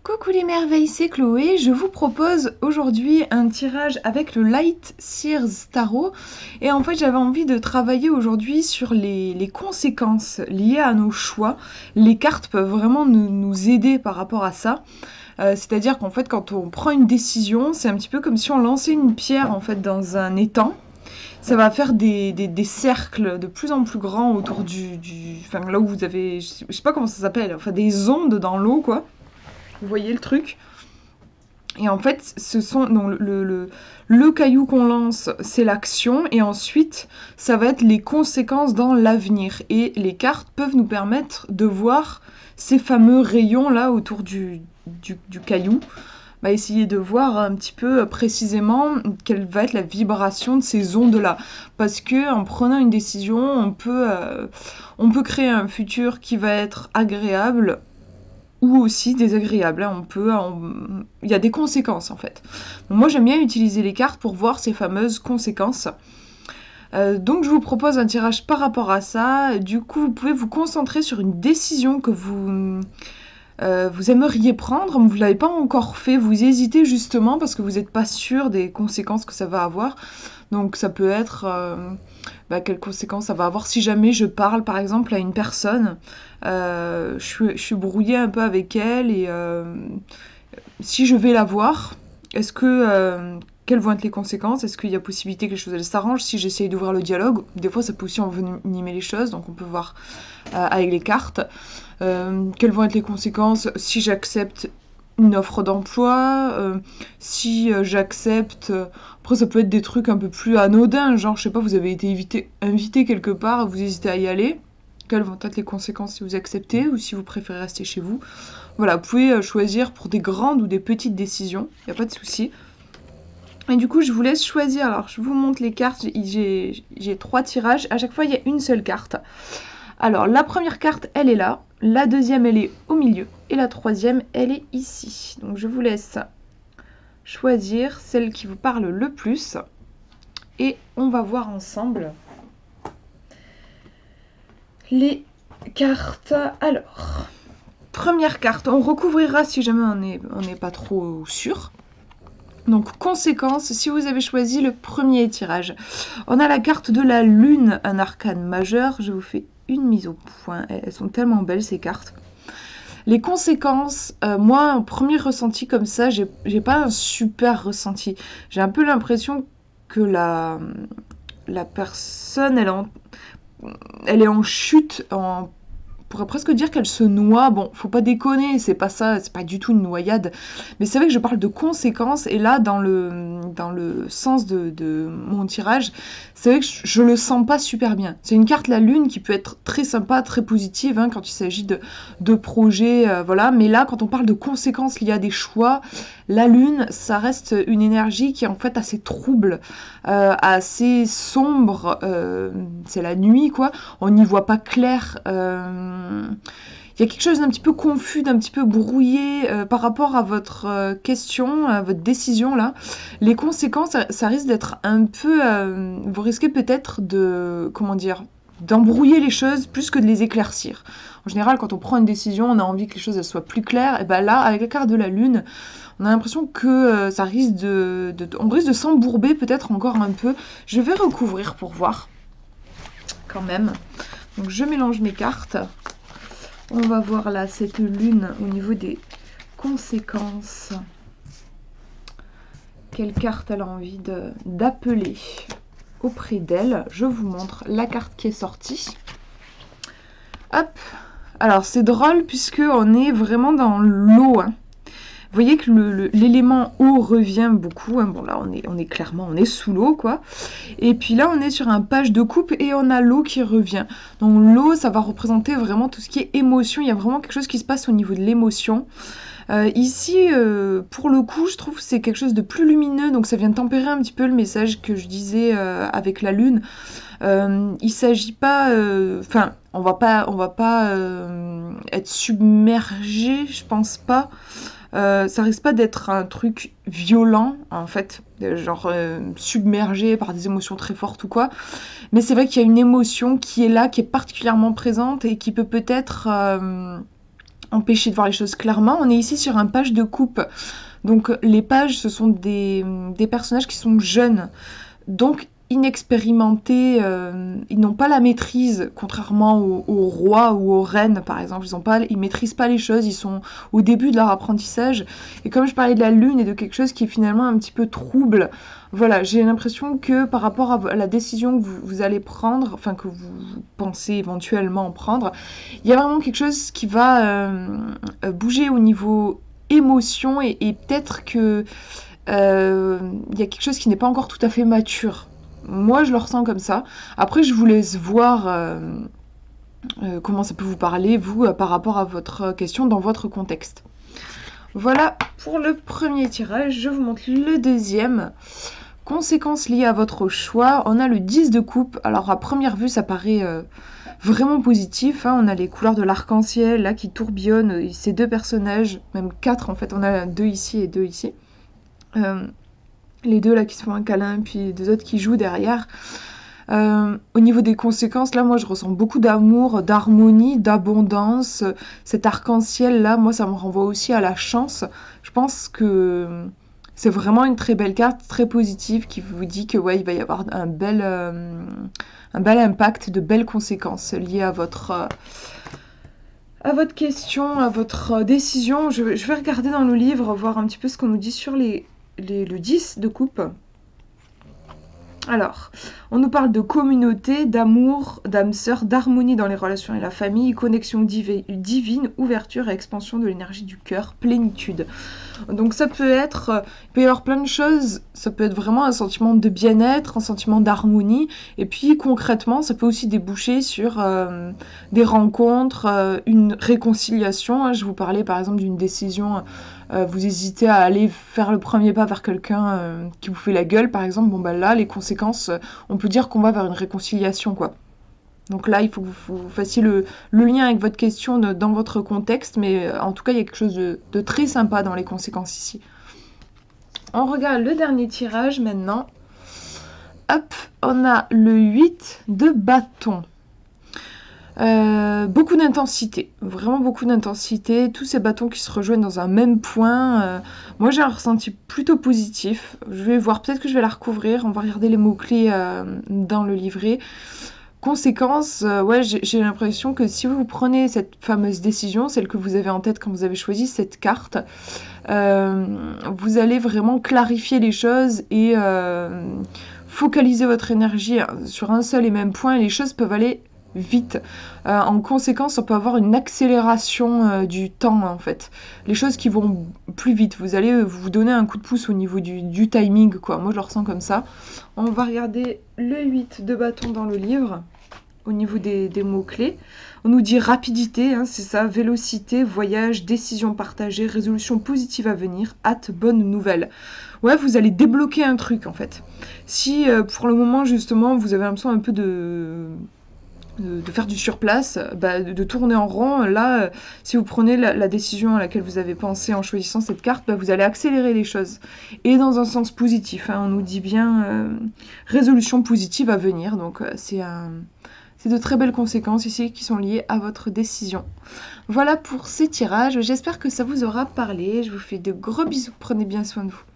Coucou les merveilles, c'est Chloé. Je vous propose aujourd'hui un tirage avec le Light Sears Tarot. Et en fait, j'avais envie de travailler aujourd'hui sur les conséquences liées à nos choix. Les cartes peuvent vraiment nous aider par rapport à ça. C'est-à-dire qu'en fait, quand on prend une décision, c'est un petit peu comme si on lançait une pierre en fait dans un étang. Ça va faire des cercles de plus en plus grands autour enfin, là où vous avez, je sais pas comment ça s'appelle, enfin des ondes dans l'eau, quoi. Vous voyez le truc? Et en fait, ce sont donc le caillou qu'on lance, c'est l'action, et ensuite, ça va être les conséquences dans l'avenir. Et les cartes peuvent nous permettre de voir ces fameux rayons là autour du caillou. On va essayer de voir un petit peu précisément quelle va être la vibration de ces ondes-là. Parce que en prenant une décision, on peut créer un futur qui va être agréable ou aussi désagréable. Hein. Il y a des conséquences en fait. Donc, moi j'aime bien utiliser les cartes pour voir ces fameuses conséquences. Donc je vous propose un tirage par rapport à ça. Du coup vous pouvez vous concentrer sur une décision que vous aimeriez prendre, vous ne l'avez pas encore fait, vous hésitez justement parce que vous n'êtes pas sûr des conséquences que ça va avoir. Donc ça peut être quelles conséquences ça va avoir si jamais je parle par exemple à une personne, je suis brouillée un peu avec elle et si je vais la voir, est-ce que quelles vont être les conséquences? Est-ce qu'il y a possibilité que les choses s'arrangent si j'essaye d'ouvrir le dialogue? Des fois ça peut aussi envenimer les choses, donc on peut voir avec les cartes. Quelles vont être les conséquences si j'accepte une offre d'emploi, si j'accepte... Après, ça peut être des trucs un peu plus anodins, genre, je sais pas, vous avez été invité quelque part, vous hésitez à y aller. Quelles vont être les conséquences si vous acceptez ou si vous préférez rester chez vous. Voilà, vous pouvez choisir pour des grandes ou des petites décisions, il n'y a pas de souci. Et du coup, je vous laisse choisir. Alors, je vous montre les cartes, j'ai 3 tirages. À chaque fois, il y a une seule carte. Alors, la première carte, elle est là. La deuxième, elle est au milieu. Et la troisième, elle est ici. Donc, je vous laisse choisir celle qui vous parle le plus. Et on va voir ensemble les cartes. Alors, première carte, on recouvrira si jamais on n'est pas trop sûr. Donc, conséquence, si vous avez choisi le premier tirage. On a la carte de la lune, un arcane majeur. Je vous fais une mise au point. Elles sont tellement belles, ces cartes. Les conséquences, moi, un premier ressenti comme ça, j'ai pas un super ressenti. J'ai un peu l'impression que la personne, elle est en chute, on pourrait presque dire qu'elle se noie. Bon, faut pas déconner, c'est pas ça, c'est pas du tout une noyade. Mais c'est vrai que je parle de conséquences, et là, dans le sens de mon tirage, c'est vrai que je le sens pas super bien. C'est une carte, la lune, qui peut être très sympa, très positive, hein, quand il s'agit de projets, voilà. Mais là, quand on parle de conséquences liées à des choix, la lune, ça reste une énergie qui est en fait assez trouble, assez sombre. C'est la nuit, quoi. On n'y voit pas clair. Il y a quelque chose d'un petit peu confus, d'un petit peu brouillé par rapport à votre question, à votre décision là. Les conséquences, ça risque d'être un peu... vous risquez peut-être d'embrouiller les choses plus que de les éclaircir. En général, quand on prend une décision, on a envie que les choses soient plus claires. Et bien là, avec la carte de la lune, on a l'impression que ça risque on risque de s'embourber peut-être encore un peu. Je vais recouvrir pour voir quand même. Donc je mélange mes cartes. On va voir là cette lune au niveau des conséquences. Quelle carte elle a envie d'appeler auprès d'elle. Je vous montre la carte qui est sortie. Hop. Alors c'est drôle puisque on est vraiment dans l'eau. Hein. Vous voyez que l'élément eau revient beaucoup. Hein. Bon là on est sous l'eau, quoi. Et puis là on est sur un page de coupe et on a l'eau qui revient. Donc l'eau, ça va représenter vraiment tout ce qui est émotion. Il y a vraiment quelque chose qui se passe au niveau de l'émotion. Ici, pour le coup, je trouve que c'est quelque chose de plus lumineux, donc ça vient tempérer un petit peu le message que je disais avec la lune. Il s'agit pas, enfin, on va pas être submergé, je pense pas. Ça risque pas d'être un truc violent, en fait, genre submergé par des émotions très fortes ou quoi. Mais c'est vrai qu'il y a une émotion qui est là, qui est particulièrement présente et qui peut peut-être empêcher de voir les choses clairement. On est ici sur un page de coupe. Donc les pages, ce sont des personnages qui sont jeunes, donc inexpérimentés, ils n'ont pas la maîtrise, contrairement aux rois ou aux reines par exemple, ils maîtrisent pas les choses, ils sont au début de leur apprentissage, et comme je parlais de la lune et de quelque chose qui est finalement un petit peu trouble, voilà, j'ai l'impression que par rapport à la décision que vous allez prendre, enfin que vous pensez éventuellement prendre, il y a vraiment quelque chose qui va bouger au niveau émotion, et peut-être que il y a quelque chose qui n'est pas encore tout à fait mature. Moi, je le ressens comme ça. Après, je vous laisse voir comment ça peut vous parler, vous, par rapport à votre question, dans votre contexte. Voilà pour le premier tirage. Je vous montre le deuxième. Conséquences liées à votre choix. On a le 10 de coupe. Alors, à première vue, ça paraît vraiment positif. Hein. On a les couleurs de l'arc-en-ciel là qui tourbillonnent. Ces deux personnages, même 4 en fait. On a 2 ici et 2 ici. Les deux là qui se font un câlin, puis deux autres qui jouent derrière. Au niveau des conséquences, là, moi, je ressens beaucoup d'amour, d'harmonie, d'abondance. Cet arc-en-ciel, là, moi, ça me renvoie aussi à la chance. Je pense que c'est vraiment une très belle carte, très positive, qui vous dit que, ouais, il va y avoir un bel impact, de belles conséquences liées à votre question, à votre décision. Je vais regarder dans le livre, voir un petit peu ce qu'on nous dit sur le 10 de coupe. Alors, on nous parle de communauté, d'amour, d'âme sœur, d'harmonie dans les relations et la famille, connexion divine, ouverture et expansion de l'énergie du cœur, plénitude. Donc ça peut être, il peut y avoir plein de choses, ça peut être vraiment un sentiment de bien-être, un sentiment d'harmonie, et puis concrètement, ça peut aussi déboucher sur des rencontres, une réconciliation. Hein. Je vous parlais par exemple d'une décision, vous hésitez à aller faire le premier pas vers quelqu'un qui vous fait la gueule par exemple, bon bah là, les conséquences, on peut dire qu'on va vers une réconciliation quoi. Donc là, il faut que vous fassiez le lien avec votre question dans votre contexte, mais en tout cas, il y a quelque chose de très sympa dans les conséquences ici. On regarde le dernier tirage maintenant. Hop, on a le 8 de bâton. Beaucoup d'intensité, vraiment beaucoup d'intensité, tous ces bâtons qui se rejoignent dans un même point. Moi j'ai un ressenti plutôt positif. Je vais voir, peut-être que je vais la recouvrir, on va regarder les mots-clés dans le livret. Conséquence, ouais, j'ai l'impression que si vous prenez cette fameuse décision, celle que vous avez en tête quand vous avez choisi cette carte, vous allez vraiment clarifier les choses et focaliser votre énergie sur un seul et même point, et les choses peuvent aller vite. En conséquence, on peut avoir une accélération du temps en fait. Les choses qui vont plus vite. Vous allez vous donner un coup de pouce au niveau du timing, quoi. Moi, je le ressens comme ça. On va regarder le 8 de bâton dans le livre, au niveau des mots-clés. On nous dit rapidité, hein, c'est ça, vélocité, voyage, décision partagée, résolution positive à venir, hâte, bonne nouvelle. Ouais, vous allez débloquer un truc en fait. Si pour le moment, justement, vous avez l'impression un peu de faire du surplace, de tourner en rond. Là, si vous prenez la décision à laquelle vous avez pensé en choisissant cette carte, vous allez accélérer les choses. Et dans un sens positif. Hein, on nous dit bien résolution positive à venir. Donc, c'est de très belles conséquences ici qui sont liées à votre décision. Voilà pour ces tirages. J'espère que ça vous aura parlé. Je vous fais de gros bisous. Prenez bien soin de vous.